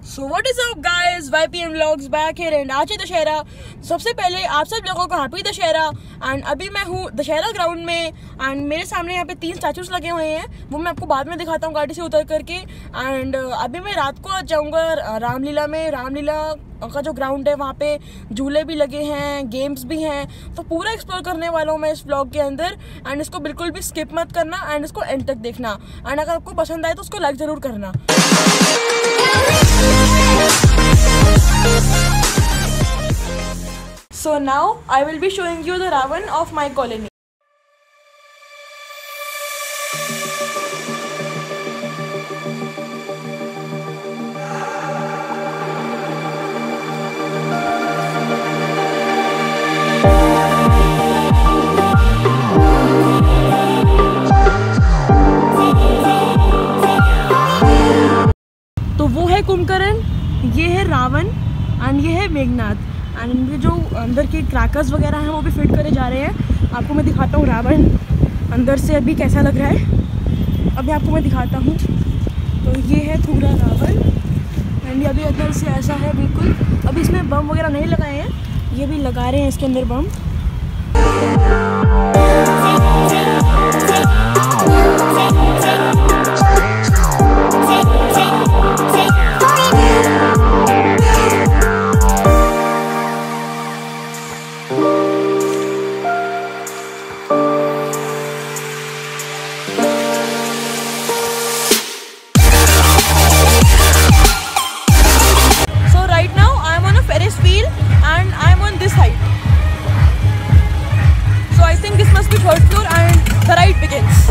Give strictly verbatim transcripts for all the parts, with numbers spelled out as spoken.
So what is up guys, Y P M vlogs back here and आज है दशहरा। सबसे पहले आप सब लोगों को हैप्पी दशहरा। एंड अभी मैं हूँ दशहरा ग्राउंड में एंड मेरे सामने यहाँ पे तीन स्टैचूज लगे हुए हैं, वो मैं आपको बाद में दिखाता हूँ गाड़ी से उतर करके। एंड अभी मैं रात को आज जाऊँगा रामलीला में। रामलीला का जो ग्राउंड है वहाँ पे झूले भी लगे हैं, गेम्स भी हैं, तो पूरा एक्सप्लोर करने वाला हूँ मैं इस व्लॉग के अंदर। एंड इसको बिल्कुल भी स्किप मत करना एंड इसको एंड तक देखना। एंड अगर आपको पसंद आए तो उसको लाइक ज़रूर करना। So now I will be showing you the Ravan of my colony. तो वो है कुंभकर्ण, ये है रावण एंड ये है मेघनाथ। एंड इनके जो अंदर के क्रैकर्स वगैरह हैं वो भी फिट करे जा रहे हैं। आपको मैं दिखाता हूँ रावण अंदर से अभी कैसा लग रहा है, अभी आपको मैं दिखाता हूँ। तो ये है पूरा रावण एंड ये अभी अंदर से ऐसा है बिल्कुल। अभी इसमें बम वगैरह नहीं लगाए हैं, ये भी लगा रहे हैं इसके अंदर बम। Third floor and the ride begins.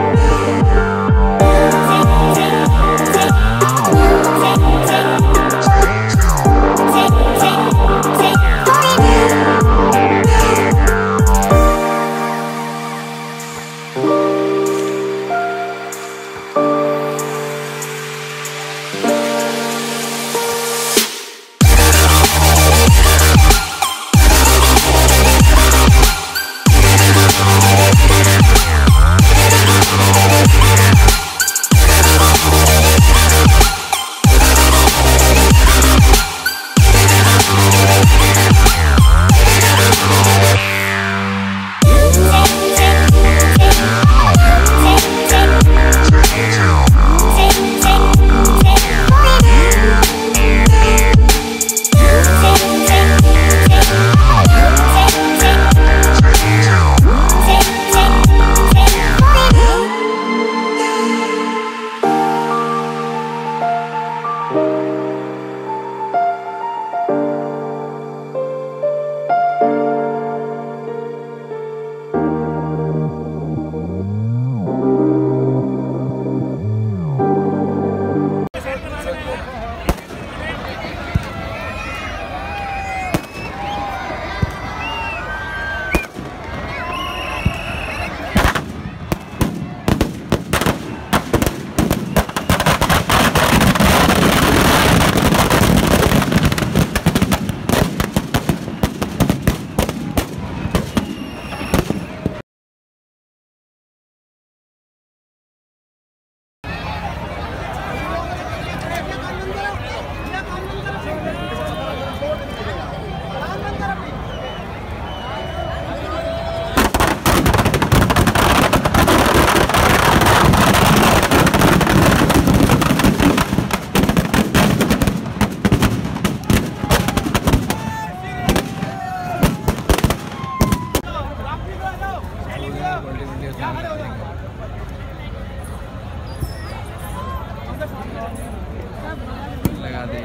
लगा दे।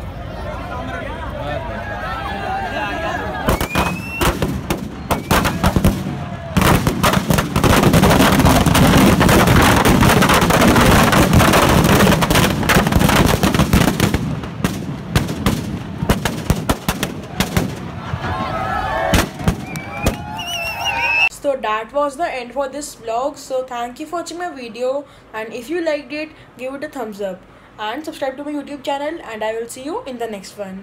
So that was the end for this vlog. So thank you for watching my video, and if you liked it, give it a thumbs up and subscribe to my YouTube channel, and I will see you in the next one.